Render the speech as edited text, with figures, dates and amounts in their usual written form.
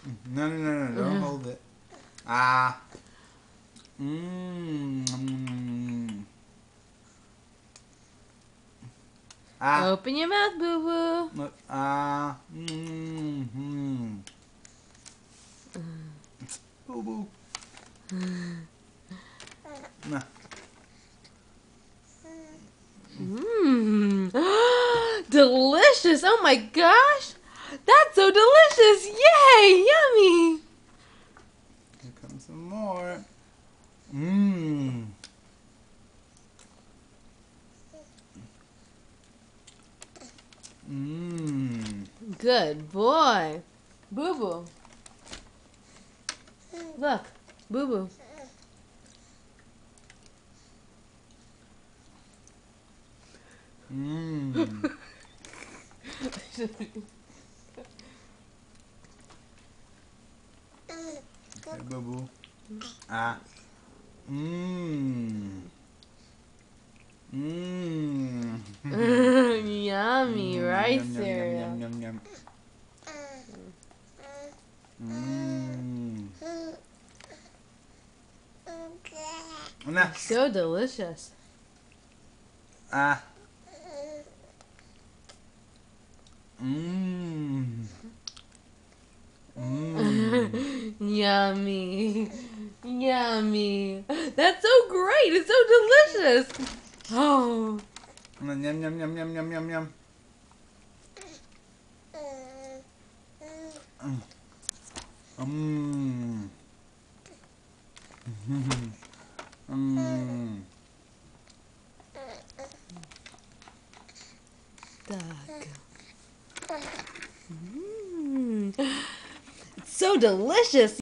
No, no, no, no, don't hold it. Ah. Mmm. Ah. Open your mouth, boo boo. Look. Ah. Mmm. Boo boo. Nah. Mmm. Delicious. Oh my gosh. That's so delicious. Yay. Yummy. Here comes some more. Mmm. Mmm. Good boy. Boo boo. Look. Boo boo. Mmm. Okay, boo boo. Ah. Mmm. Mmm. Yummy rice Yum, yum, yum, cereal. yum, yum, yum. Mmm. Nah. So delicious. Ah. Mmm. Mmm. Yummy. Yummy. That's so great. It's so delicious. Oh. Yum, yum, yum, yum, yum, yum, yum, yum. Mmm. Mmm. Duck. It's so delicious.